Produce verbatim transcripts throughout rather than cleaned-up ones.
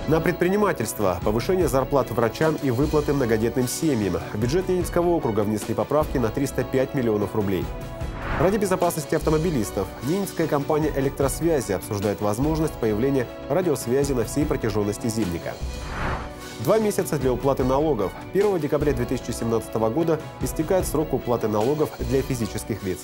На предпринимательство, повышение зарплат врачам и выплаты многодетным семьям. В бюджет Ненецкого округа внесли поправки на триста пять миллионов рублей. Ради безопасности автомобилистов Ненецкая компания электросвязи обсуждает возможность появления радиосвязи на всей протяженности Зимника. Два месяца для уплаты налогов. первого декабря две тысячи семнадцатого года истекает срок уплаты налогов для физических лиц.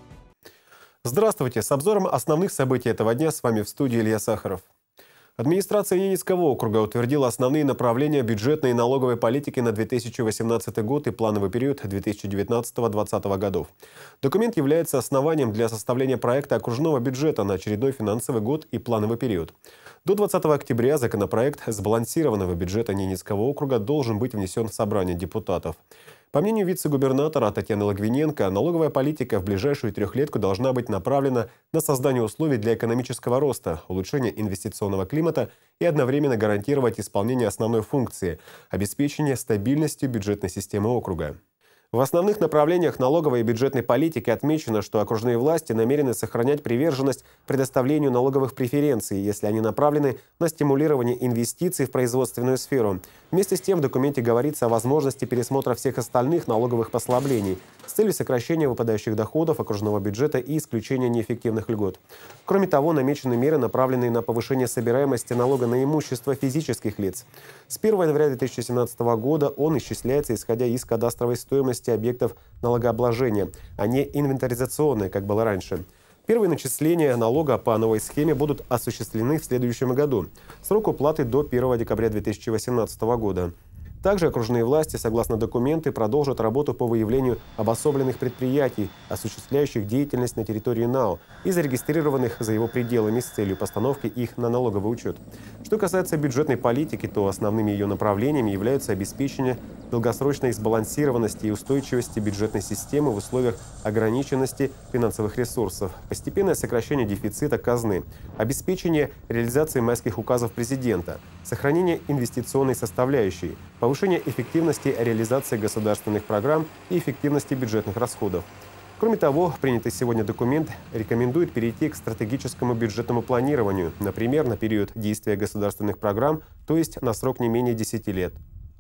Здравствуйте! С обзором основных событий этого дня с вами в студии Илья Сахаров. Администрация Ненецкого округа утвердила основные направления бюджетной и налоговой политики на две тысячи восемнадцатый год и плановый период две тысячи девятнадцатого — две тысячи двадцатого годов. Документ является основанием для составления проекта окружного бюджета на очередной финансовый год и плановый период. До двадцатого октября законопроект сбалансированного бюджета Ненецкого округа должен быть внесен в собрание депутатов. По мнению вице-губернатора Татьяны Логвиненко, налоговая политика в ближайшую трехлетку должна быть направлена на создание условий для экономического роста, улучшения инвестиционного климата и одновременно гарантировать исполнение основной функции – обеспечение стабильности бюджетной системы округа. В основных направлениях налоговой и бюджетной политики отмечено, что окружные власти намерены сохранять приверженность предоставлению налоговых преференций, если они направлены на стимулирование инвестиций в производственную сферу. Вместе с тем в документе говорится о возможности пересмотра всех остальных налоговых послаблений с целью сокращения выпадающих доходов окружного бюджета и исключения неэффективных льгот. Кроме того, намечены меры, направленные на повышение собираемости налога на имущество физических лиц. С первого января две тысячи семнадцатого года он исчисляется, исходя из кадастровой стоимости объектов налогообложения, а не инвентаризационные, как было раньше. Первые начисления налога по новой схеме будут осуществлены в следующем году. Срок уплаты до первого декабря две тысячи восемнадцатого года. Также окружные власти, согласно документу, продолжат работу по выявлению обособленных предприятий, осуществляющих деятельность на территории НАО и зарегистрированных за его пределами с целью постановки их на налоговый учет. Что касается бюджетной политики, то основными ее направлениями являются обеспечение долгосрочной сбалансированности и устойчивости бюджетной системы в условиях ограниченности финансовых ресурсов, постепенное сокращение дефицита казны, обеспечение реализации майских указов президента, сохранение инвестиционной составляющей, повышение эффективности реализации государственных программ и эффективности бюджетных расходов. Кроме того, принятый сегодня документ рекомендует перейти к стратегическому бюджетному планированию, например, на период действия государственных программ, то есть на срок не менее десяти лет.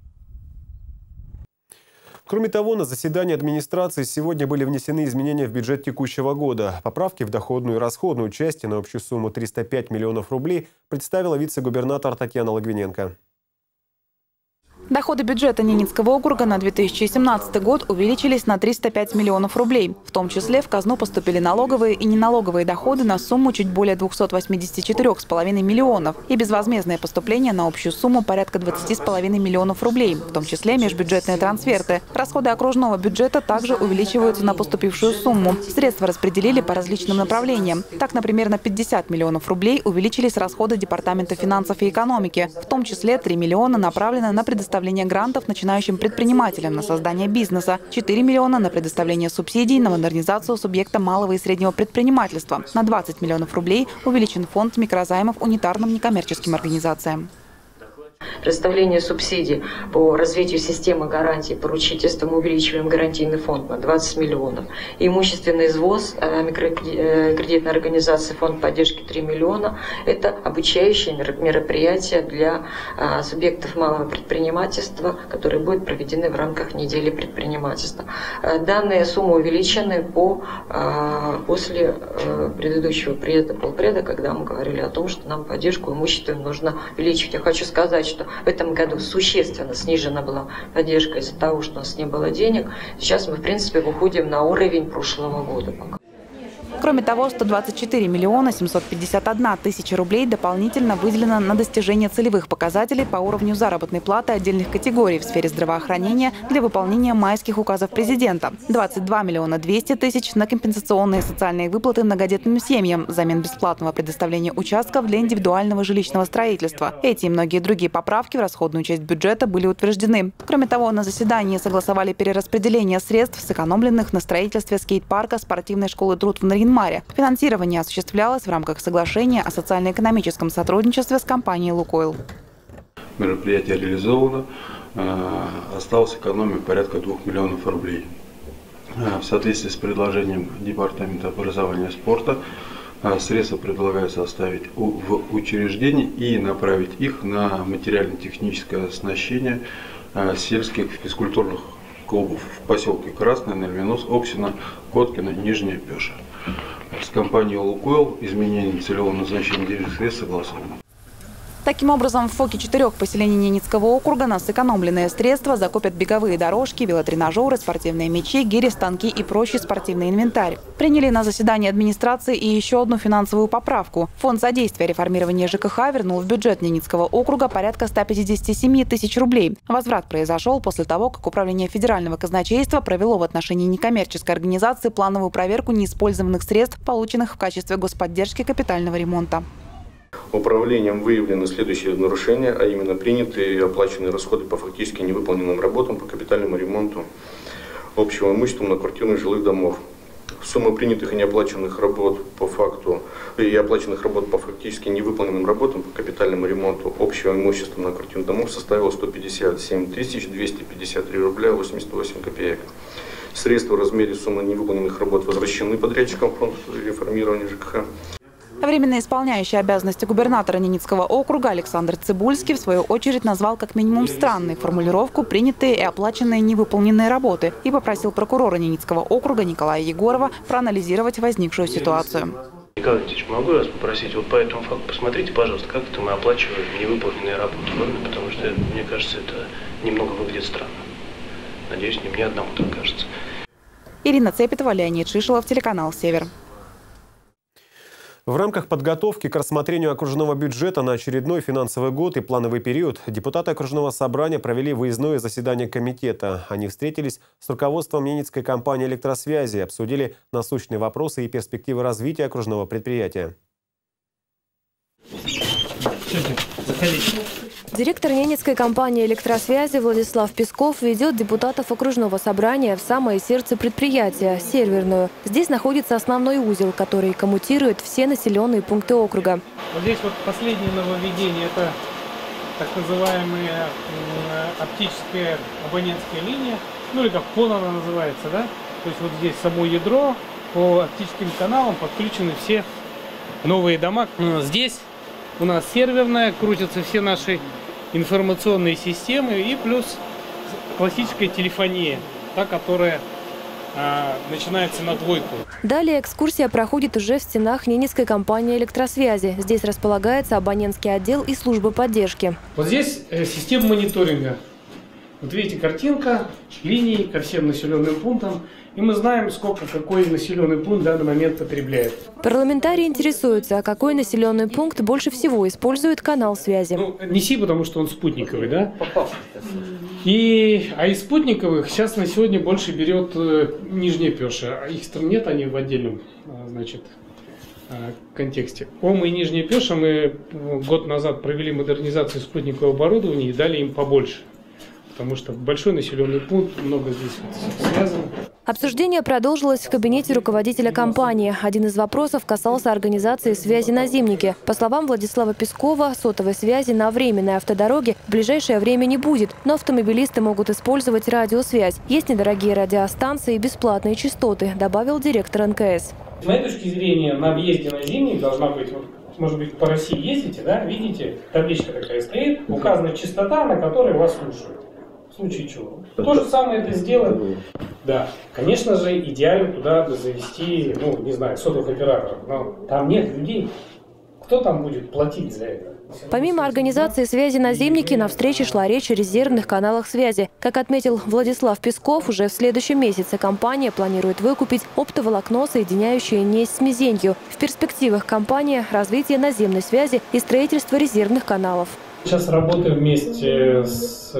Кроме того, на заседании администрации сегодня были внесены изменения в бюджет текущего года. Поправки в доходную и расходную части на общую сумму триста пять миллионов рублей представила вице-губернатор Татьяна Логвиненко. Доходы бюджета Ненецкого округа на две тысячи семнадцатый год увеличились на триста пять миллионов рублей. В том числе в казну поступили налоговые и неналоговые доходы на сумму чуть более двухсот восьмидесяти четырёх с половиной миллионов и безвозмездное поступление на общую сумму порядка двадцати с половиной миллионов рублей, в том числе межбюджетные трансферты. Расходы окружного бюджета также увеличиваются на поступившую сумму. Средства распределили по различным направлениям. Так, например, на пятьдесят миллионов рублей увеличились расходы Департамента финансов и экономики, в том числе три миллиона направлены на предоставление грантов начинающим предпринимателям на создание бизнеса, четыре миллиона на предоставление субсидий на модернизацию субъекта малого и среднего предпринимательства. На двадцать миллионов рублей увеличен фонд микрозаймов унитарным некоммерческим организациям. Предоставление субсидий по развитию системы гарантий поручительства мы увеличиваем гарантийный фонд на двадцать миллионов. Имущественный извоз микрокредитной организации фонд поддержки три миллиона. Это обучающие мероприятия для субъектов малого предпринимательства, которые будут проведены в рамках недели предпринимательства. Данные суммы увеличены по, после предыдущего приезда полпреда, когда мы говорили о том, что нам поддержку имущественную нужно увеличивать. Я хочу сказать, что в этом году существенно снижена была поддержка из-за того, что у нас не было денег. Сейчас мы, в принципе, выходим на уровень прошлого года пока. Кроме того, сто двадцать четыре миллиона семьсот пятьдесят одна тысяча рублей дополнительно выделено на достижение целевых показателей по уровню заработной платы отдельных категорий в сфере здравоохранения для выполнения майских указов президента. двадцать два миллиона двести тысяч на компенсационные социальные выплаты многодетным семьям взамен бесплатного предоставления участков для индивидуального жилищного строительства. Эти и многие другие поправки в расходную часть бюджета были утверждены. Кроме того, на заседании согласовали перераспределение средств, сэкономленных на строительстве скейт-парка спортивной школы труд в Нарьинмаре. Финансирование осуществлялось в рамках соглашения о социально-экономическом сотрудничестве с компанией «Лукойл». Мероприятие реализовано. Осталось экономить порядка двух миллионов рублей. В соответствии с предложением Департамента образования и спорта Средства предлагается оставить в учреждении и направить их на материально-техническое оснащение сельских физкультурных клубов в поселке Красное, Нальминус, Оксино, Коткино, Нижняя Пеша. С компанией «Лукойл» изменение целевого назначения денежных средств согласовано. Таким образом, в ФОКе четырех поселений Ненецкого округа на сэкономленные средства закупят беговые дорожки, велотренажеры, спортивные мячи, гири-станки и прочий спортивный инвентарь. Приняли на заседании администрации и еще одну финансовую поправку. Фонд содействия реформирования ЖКХ вернул в бюджет Ненецкого округа порядка ста пятидесяти семи тысяч рублей. Возврат произошел после того, как Управление федерального казначейства провело в отношении некоммерческой организации плановую проверку неиспользованных средств, полученных в качестве господдержки капитального ремонта. Управлением выявлены следующие нарушения, а именно принятые и оплаченные расходы по фактически невыполненным работам по капитальному ремонту общего имущества многоквартирных жилых домов. Сумма принятых и неоплаченных работ по факту и оплаченных работ по фактически невыполненным работам по капитальному ремонту общего имущества многоквартирных домов составила сто пятьдесят семь тысяч двести пятьдесят три рубля восемьдесят восемь копеек. Средства в размере суммы невыполненных работ возвращены подрядчикам Фонда реформирования ЖКХ. Временно исполняющий обязанности губернатора Ненецкого округа Александр Цибульский в свою очередь назвал как минимум странной формулировку «принятые и оплаченные невыполненные работы» и попросил прокурора Ненецкого округа Николая Егорова проанализировать возникшую ситуацию. Николай Ильич, могу вас попросить вот по этому факту посмотрите, пожалуйста, как это мы оплачиваем невыполненные работы, потому что, мне кажется, это немного выглядит странно. Надеюсь, не мне одному так кажется. Ирина Цепетова, Леонид Шишелов, телеканал «Север». В рамках подготовки к рассмотрению окружного бюджета на очередной финансовый год и плановый период депутаты окружного собрания провели выездное заседание комитета. Они встретились с руководством Ненецкой компании электросвязи, обсудили насущные вопросы и перспективы развития окружного предприятия. Директор Ненецкой компании электросвязи Владислав Песков ведет депутатов окружного собрания в самое сердце предприятия – Северную. Здесь находится основной узел, который коммутирует все населенные пункты округа. Вот здесь вот последнее нововведение – это так называемая оптическая абонентская линия, ну или как ПОН она называется, да? То есть вот здесь само ядро, по оптическим каналам подключены все новые дома. Здесь у нас серверная, крутятся все наши информационные системы и плюс классическая телефония, та, которая а, начинается на двойку. Далее экскурсия проходит уже в стенах Ненецкой компании электросвязи. Здесь располагается абонентский отдел и служба поддержки. Вот здесь э, система мониторинга. Вот видите, картинка, линии ко всем населенным пунктам. И мы знаем, сколько какой населенный пункт в данный момент потребляет. Парламентарии интересуются, какой населенный пункт больше всего использует канал связи. Ну, неси, потому что он спутниковый, да? И, а из спутниковых сейчас на сегодня больше берет э, Нижняя Пеша. А их нет, они в отдельном, значит, э, контексте. Ом и Нижняя Пеша мы год назад провели модернизацию спутникового оборудования и дали им побольше. Потому что большой населенный пункт, много здесь вот связано. Обсуждение продолжилось в кабинете руководителя компании. Один из вопросов касался организации связи на Зимнике. По словам Владислава Пескова, сотовой связи на временной автодороге в ближайшее время не будет. Но автомобилисты могут использовать радиосвязь. Есть недорогие радиостанции и бесплатные частоты, добавил директор эн ка эс. С моей точки зрения, на въезде на Зимник должна быть, вот, может быть, по России ездите, да, видите, табличка такая стоит, указана частота, на которой вас слушают. В случае чего. То же самое это сделаем. Да, конечно же, идеально туда завести, ну, не знаю, сотовых операторов, но там нет людей. Кто там будет платить за это? Помимо организации связи на Зимнике, на встрече шла речь о резервных каналах связи. Как отметил Владислав Песков, уже в следующем месяце компания планирует выкупить оптоволокно, соединяющее Несть с Мезенью. В перспективах компания – развитие наземной связи и строительство резервных каналов. Сейчас работаем вместе с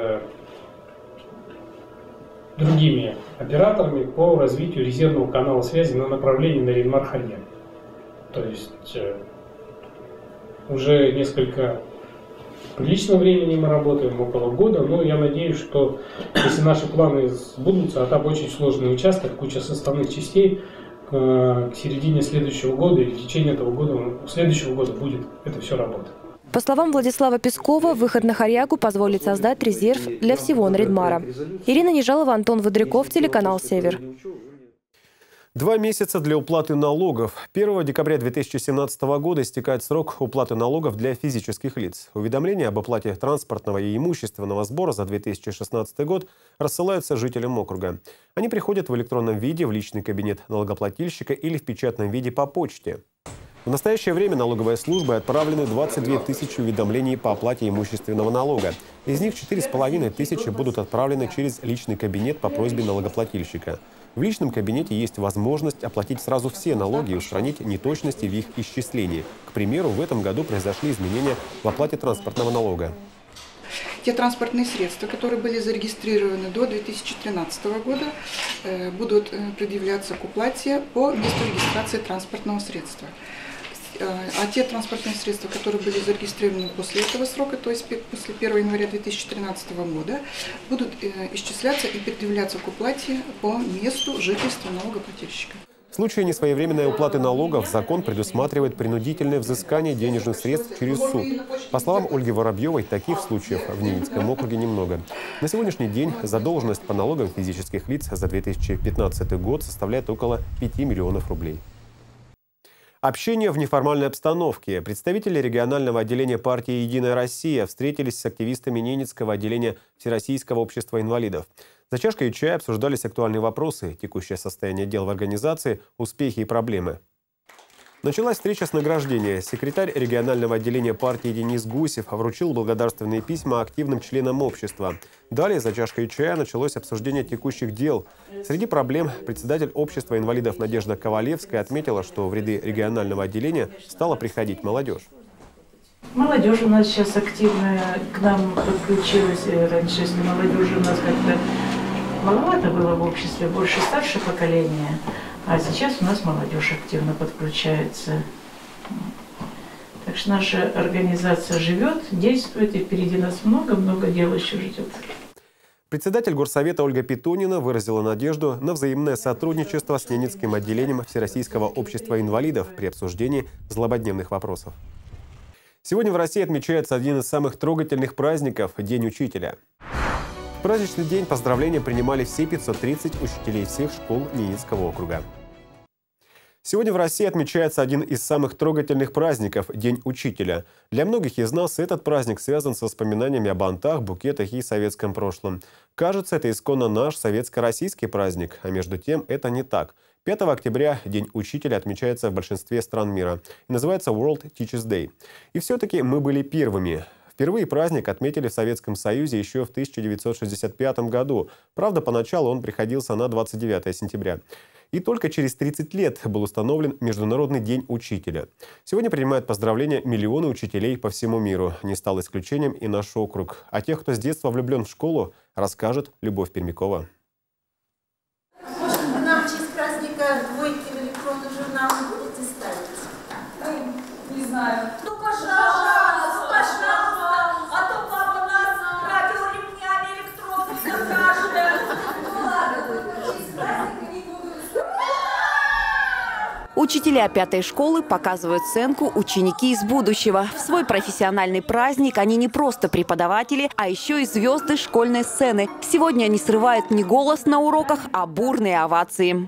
другими операторами по развитию резервного канала связи на направлении на Рейн-Мар-Хальян. То есть э, уже несколько приличного времени мы работаем, около года, но я надеюсь, что если наши планы сбудутся, а там очень сложный участок, куча составных частей, к, к середине следующего года или в течение этого года, следующего года будет это все работать. По словам Владислава Пескова, выход на Харьягу позволит создать резерв для всего Нарьян-Мара. Ирина Нежалова, Антон Водряков, телеканал «Север». Два месяца для уплаты налогов. первого декабря две тысячи семнадцатого года истекает срок уплаты налогов для физических лиц. Уведомления об оплате транспортного и имущественного сбора за две тысячи шестнадцатый год рассылаются жителям округа. Они приходят в электронном виде в личный кабинет налогоплательщика или в печатном виде по почте. В настоящее время налоговой службой отправлены двадцать две тысячи уведомлений по оплате имущественного налога. Из них четыре с половиной тысячи будут отправлены через личный кабинет по просьбе налогоплательщика. В личном кабинете есть возможность оплатить сразу все налоги и устранить неточности в их исчислении. К примеру, в этом году произошли изменения в оплате транспортного налога. Те транспортные средства, которые были зарегистрированы до две тысячи тринадцатого года, будут предъявляться к уплате по месту регистрации транспортного средства. А те транспортные средства, которые были зарегистрированы после этого срока, то есть после первого января две тысячи тринадцатого года, будут исчисляться и предъявляться к уплате по месту жительства налогоплательщика. В случае несвоевременной уплаты налогов закон предусматривает принудительное взыскание денежных средств через суд. По словам Ольги Воробьевой, таких случаев в Ненецком округе немного. На сегодняшний день задолженность по налогам физических лиц за две тысячи пятнадцатый год составляет около пяти миллионов рублей. Общение в неформальной обстановке. Представители регионального отделения партии «Единая Россия» встретились с активистами Ненецкого отделения Всероссийского общества инвалидов. За чашкой чая обсуждались актуальные вопросы, текущее состояние дел в организации, успехи и проблемы. Началась встреча с награждения. Секретарь регионального отделения партии Денис Гусев вручил благодарственные письма активным членам общества. Далее за чашкой чая началось обсуждение текущих дел. Среди проблем председатель общества инвалидов Надежда Ковалевская отметила, что в ряды регионального отделения стала приходить молодежь. Молодежь у нас сейчас активная к нам подключилась. Раньше с молодежью у нас как-то маловато было в обществе, больше старшее поколение. А сейчас у нас молодежь активно подключается. Так что наша организация живет, действует, и впереди нас много-много дел еще ждет. Председатель горсовета Ольга Петунина выразила надежду на взаимное сотрудничество с Ненецким отделением Всероссийского общества инвалидов при обсуждении злободневных вопросов. Сегодня в России отмечается один из самых трогательных праздников – День учителя. В праздничный день поздравления принимали все пятьсот тридцать учителей всех школ Ненецкого округа. Сегодня в России отмечается один из самых трогательных праздников – День учителя. Для многих из нас этот праздник связан с воспоминаниями о бантах, букетах и советском прошлом. Кажется, это исконно наш советско-российский праздник, а между тем это не так. пятого октября День учителя отмечается в большинстве стран мира и называется World Teachers Day. И все-таки мы были первыми. Впервые праздник отметили в Советском Союзе еще в тысяча девятьсот шестьдесят пятом году. Правда, поначалу он приходился на двадцать девятое сентября. И только через тридцать лет был установлен Международный день учителя. Сегодня принимают поздравления миллионы учителей по всему миру. Не стал исключением и наш округ. О тех, кто с детства влюблен в школу, расскажет Любовь Пермякова. Может, вы нам в честь праздника двойки в электронный журнал будете ставить? Ну, не знаю. Ну, пожалуйста, пожалуйста. А то папа нас радиоремнями электронных накажет. Ну, ладно, в честь праздника не буду. Учителя пятой школы показывают сценку «Ученики из будущего». В свой профессиональный праздник они не просто преподаватели, а еще и звезды школьной сцены. Сегодня они срывают не голос на уроках, а бурные овации.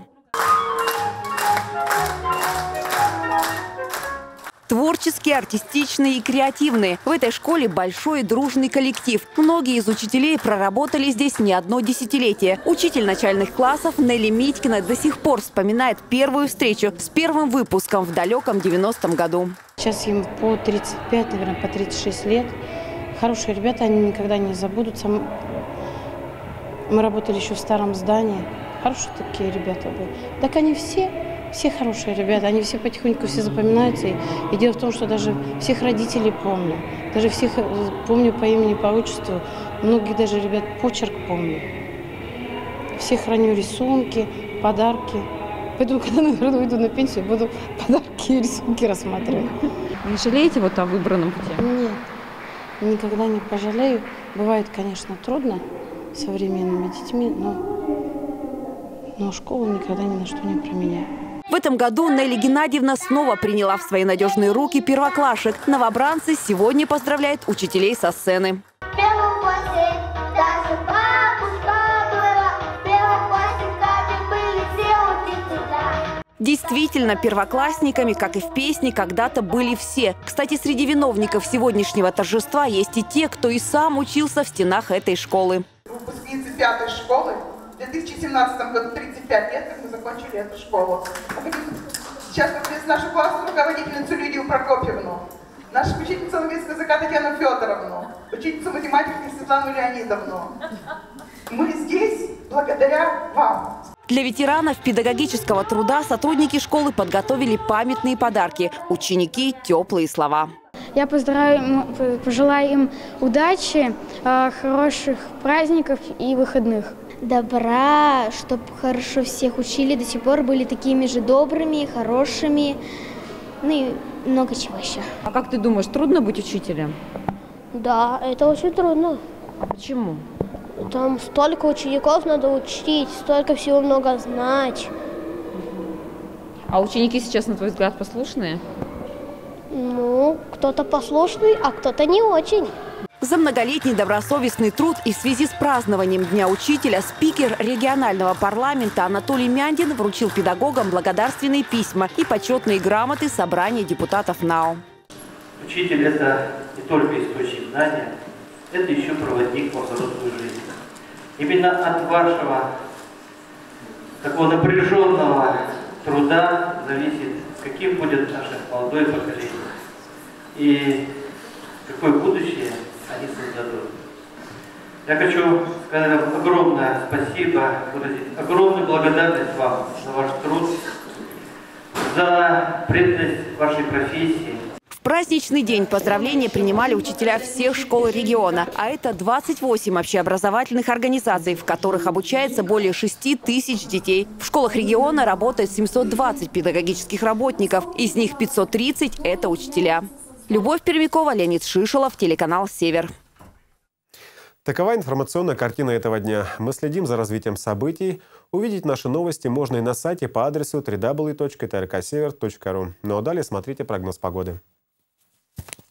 Творческие, артистичные и креативные. В этой школе большой и дружный коллектив. Многие из учителей проработали здесь не одно десятилетие. Учитель начальных классов Нелли Митькина до сих пор вспоминает первую встречу с первым выпуском в далеком девяностом году. Сейчас им по тридцать пять, наверное, по тридцать шесть лет. Хорошие ребята, они никогда не забудутся. Мы работали еще в старом здании. Хорошие такие ребята были. Так они все... Все хорошие ребята, они все потихоньку все запоминаются. И, и дело в том, что даже всех родителей помню. Даже всех помню по имени, по отчеству. Многих даже ребят почерк помню. Всех храню рисунки, подарки. Поэтому, когда, наверное, уйду на пенсию, буду подарки и рисунки рассматривать. Не жалеете вот о выбранном пути? Нет, никогда не пожалею. Бывает, конечно, трудно с современными детьми, но, но школу никогда ни на что не променяю. В этом году Нелли Геннадьевна снова приняла в свои надежные руки первоклашек. Новобранцы сегодня поздравляют учителей со сцены. Действительно, первоклассниками, как и в песне, когда-то были все. Кстати, среди виновников сегодняшнего торжества есть и те, кто и сам учился в стенах этой школы. Выпускницы пятой школы. В две тысячи семнадцатом году тридцать пять лет, как мы закончили эту школу. Сейчас приветствую нашу классную руководительницу Лидию Прокопьевну, нашу учительницу английского языка Татьяну Федоровну, учительницу математики Светлану Леонидовну. Мы здесь благодаря вам. Для ветеранов педагогического труда сотрудники школы подготовили памятные подарки. Ученики – теплые слова. Я поздравляю, пожелаю им удачи, хороших праздников и выходных. Добра, чтобы хорошо всех учили, до сих пор были такими же добрыми, хорошими, ну и много чего еще. А как ты думаешь, трудно быть учителем? Да, это очень трудно. Почему? Там столько учеников надо учить, столько всего много знать. А ученики сейчас, на твой взгляд, послушные? Ну, кто-то послушный, а кто-то не очень. За многолетний добросовестный труд и в связи с празднованием Дня учителя спикер регионального парламента Анатолий Мяндин вручил педагогам благодарственные письма и почетные грамоты собрания депутатов НАО. Учитель – это не только источник знания, это еще проводник во взрослую жизнь. Именно от вашего такого напряженного труда зависит, каким будет наше молодое поколение и какое будущее они создадут. Я хочу сказать вам огромное спасибо, выразить огромную благодарность вам за ваш труд, за преданность вашей профессии. В праздничный день поздравления принимали учителя всех школ региона. А это двадцать восемь общеобразовательных организаций, в которых обучается более шести тысяч детей. В школах региона работает семьсот двадцать педагогических работников. Из них пятьсот тридцать – это учителя. Любовь Пермякова, Леонид Шишелов, телеканал «Север». Такова информационная картина этого дня. Мы следим за развитием событий. Увидеть наши новости можно и на сайте по адресу дабл ю дабл ю дабл ю точка т р к север точка ру. Ну а далее смотрите прогноз погоды.